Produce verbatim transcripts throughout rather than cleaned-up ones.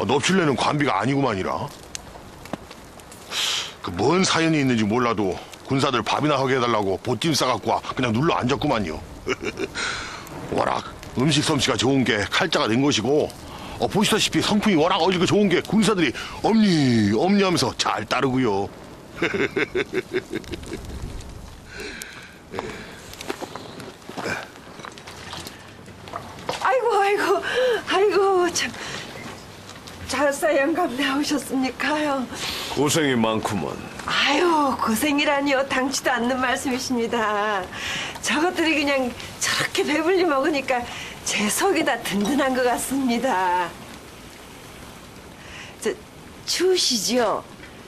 넙실내는 관비가 아니구만이라. 그 뭔 사연이 있는지 몰라도 군사들 밥이나 하게 해달라고 보찜 싸갖고 와 그냥 눌러 앉았구만요. 워낙 음식 솜씨가 좋은 게 칼자가 된 것이고, 어, 보시다시피 성품이 워낙 어리고 좋은 게 군사들이 엄니 엄니 하면서 잘 따르고요. 아이고 아이고 아이고 참 잘사 영감 나오셨습니까요? 고생이 많구먼. 아유 고생이라니요, 당치도 않는 말씀이십니다. 저것들이 그냥 저렇게 배불리 먹으니까 제 속이 다 든든한 것 같습니다. 저 추우시지요?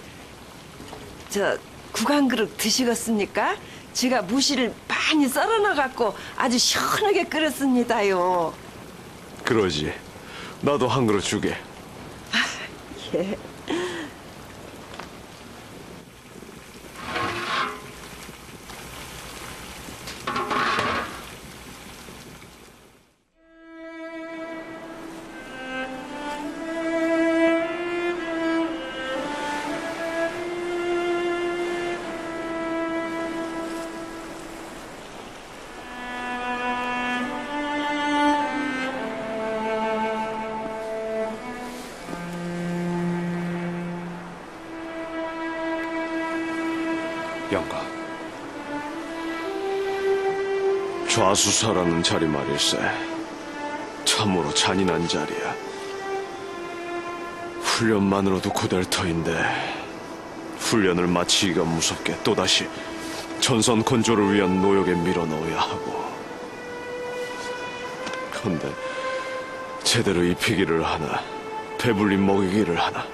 저 국왕그릇 드시겠습니까? 제가 무시를 많이 썰어놔갖고 아주 시원하게 끓였습니다요. 그러지. 나도 한 그릇 주게. 예. 영감, 좌수사라는 자리 말일세. 참으로 잔인한 자리야. 훈련만으로도 고될 터인데 훈련을 마치기가 무섭게 또다시 전선 건조를 위한 노역에 밀어넣어야 하고, 그런데 제대로 입히기를 하나 배불리 먹이기를 하나.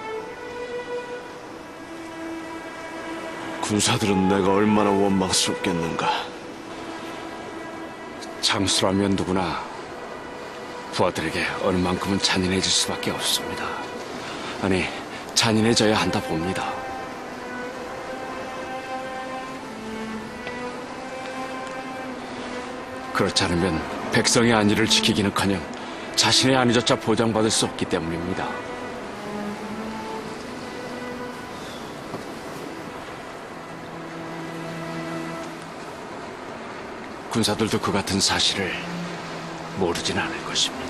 군사들은 내가 얼마나 원망스럽겠는가. 장수라면 누구나 부하들에게 어느 만큼은 잔인해질 수밖에 없습니다. 아니, 잔인해져야 한다 봅니다. 그렇지 않으면 백성의 안위를 지키기는커녕 자신의 안위조차 보장받을 수 없기 때문입니다. 군사들도 그 같은 사실을 모르진 않을 것입니다.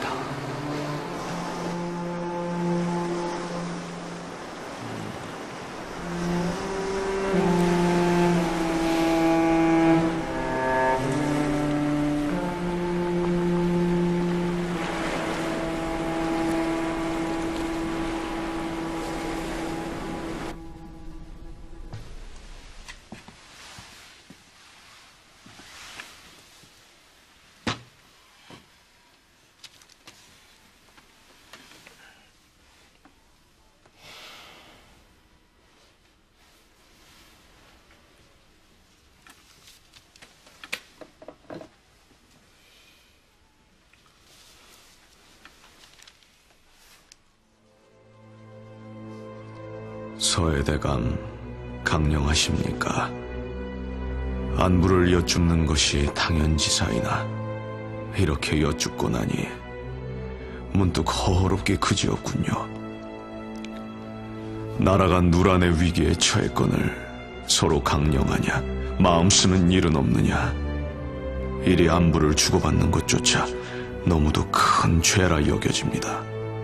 서해대감 강령하십니까? 안부를 여쭙는 것이 당연지사이나 이렇게 여쭙고 나니 문득 허허롭게 그지었군요. 나라가 누란의 위기에 처했거늘 서로 강령하냐, 마음 쓰는 일은 없느냐. 이리 안부를 주고받는 것조차 너무도 큰 죄라 여겨집니다.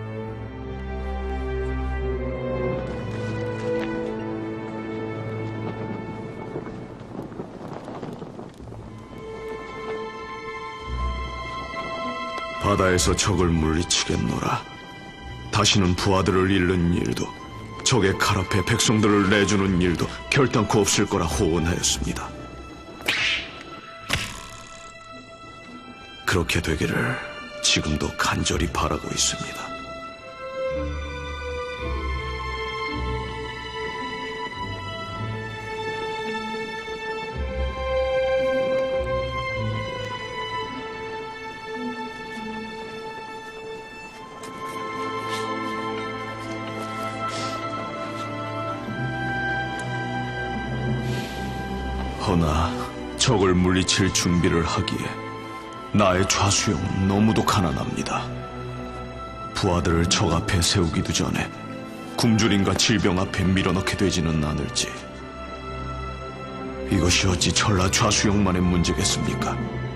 바다에서 적을 물리치겠노라. 다시는 부하들을 잃는 일도, 적의 칼 앞에 백성들을 내주는 일도 결단코 없을 거라 호언하였습니다. 그렇게 되기를 지금도 간절히 바라고 있습니다. 허나 적을 물리칠 준비를 하기에 나의 좌수영은 너무도 가난합니다. 부하들을 적 앞에 세우기도 전에 굶주림과 질병 앞에 밀어넣게 되지는 않을지. 이것이 어찌 전라 좌수영만의 문제겠습니까?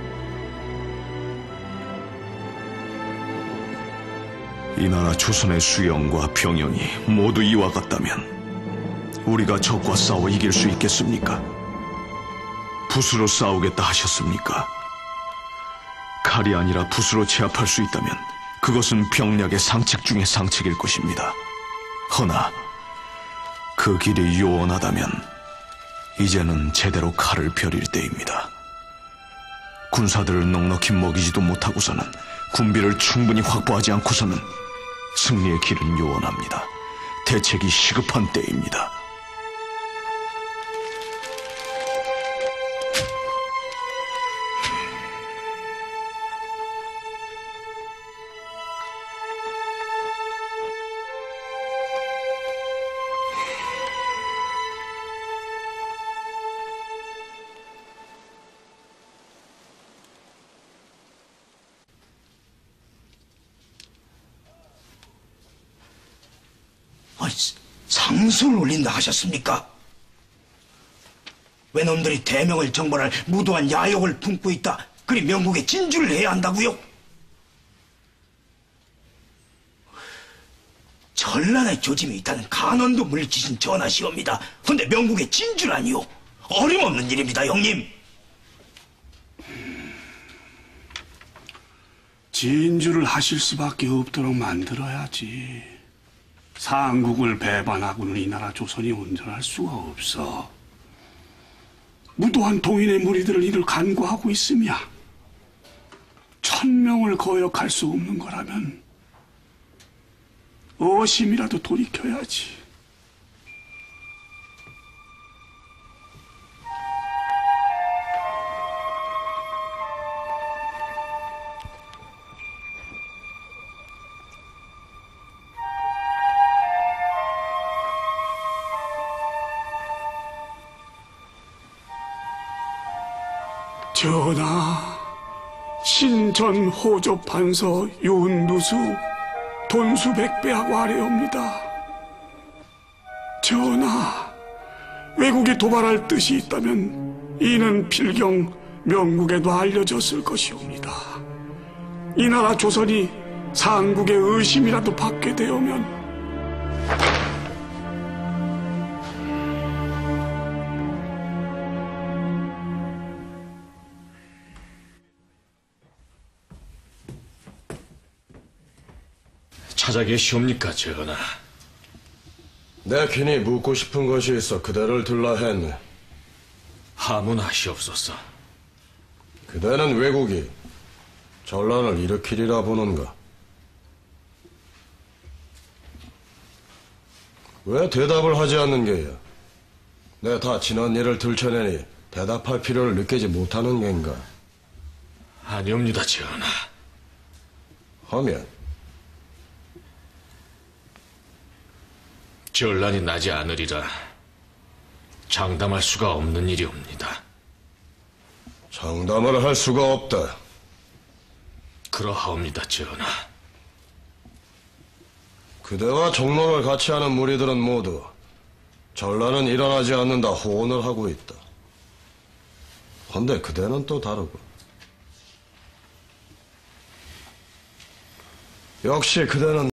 이 나라 조선의 수영과 병영이 모두 이와 같다면 우리가 적과 싸워 이길 수 있겠습니까? 붓으로 싸우겠다 하셨습니까? 칼이 아니라 붓으로 제압할 수 있다면 그것은 병략의 상책 중의 상책일 것입니다. 허나 그 길이 요원하다면 이제는 제대로 칼을 펴릴 때입니다. 군사들을 넉넉히 먹이지도 못하고서는 군비를 충분히 확보하지 않고서는 승리의 길은 요원합니다. 대책이 시급한 때입니다. 아, 상소를 올린다 하셨습니까? 외놈들이 대명을 정벌할 무도한 야욕을 품고 있다. 그리 명국에 진주를 해야 한다고요? 전란의 조짐이 있다는 간언도 물리치신 전하시옵니다. 근데 명국에 진주라니요? 어림없는 일입니다, 형님. 진주를 하실 수밖에 없도록 만들어야지. 상국을 배반하고는 이 나라 조선이 온전할 수가 없어. 무도한 동인의 무리들을 이를 간구하고 있으며 천명을 거역할 수 없는 거라면 어심이라도 돌이켜야지. 전하, 신전 호조 판서 윤두수 돈수백배하고 아래옵니다. 전하, 외국에 도발할 뜻이 있다면 이는 필경 명국에도 알려졌을 것이옵니다. 이 나라 조선이 상국의 의심이라도 받게 되오면 찾아 계시옵니까, 전하? 내 괜히 묻고 싶은 것이 있어 그대를 들라 했네. 하문하시옵소서. 그대는 왜국이 전란을 일으키리라 보는가? 왜 대답을 하지 않는 게야? 내 다 지난 일을 들춰내니 대답할 필요를 느끼지 못하는 겐가? 아니옵니다, 전하. 하면 전란이 나지 않으리라 장담할 수가 없는 일이옵니다. 장담을 할 수가 없다. 그러하옵니다, 전하. 그대와 종로를 같이 하는 무리들은 모두 전란은 일어나지 않는다 호언을 하고 있다. 헌데 그대는 또 다르고. 역시 그대는